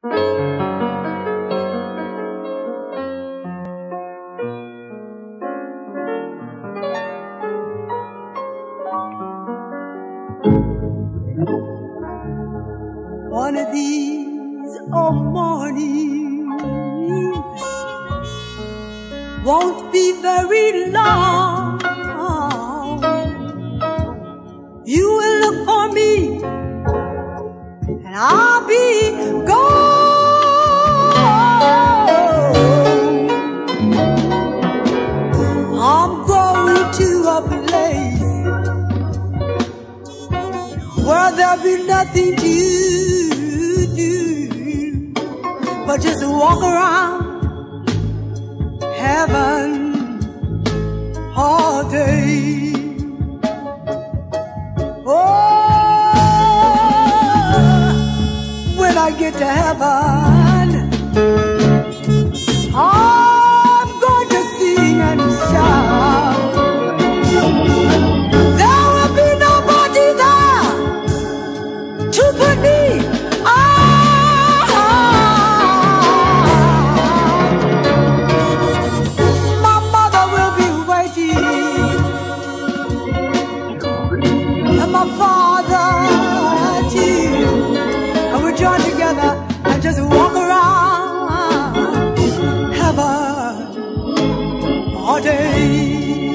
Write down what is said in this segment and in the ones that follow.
One of these mornings won't be very long. You will look for me and I'll be gone. I'm going to a place where there'll be nothing to do but just walk around heaven all day. When I get to heaven, I'm going to sing and shout. There will be nobody there to put me out. My mother will be waiting, and my father too. Join together and just walk around heaven all day.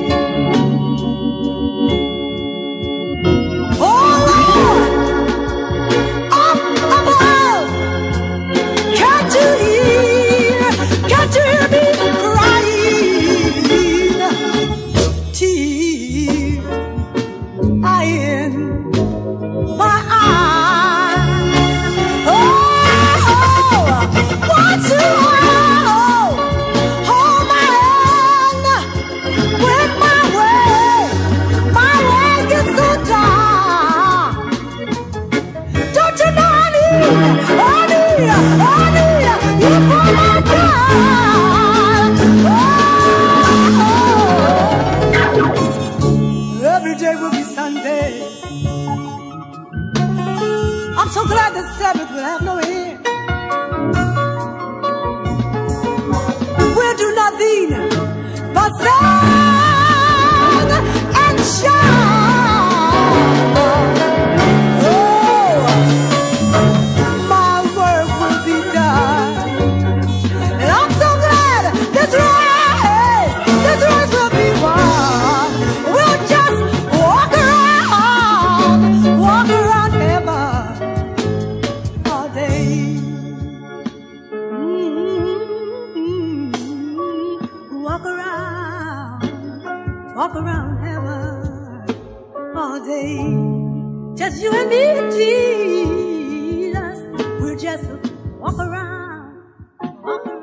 Oh Lord, up above, can't you hear me crying? Tears are in my eyes. Every day will be Sunday. I'm so glad the Sabbath will have no end. We'll do nothing but sing and shout. Oh, my work will be done, and I'm so glad this race will be won. We'll just walk around heaven all day. Walk around heaven all day. Just you and me, Jesus. We'll just walk around.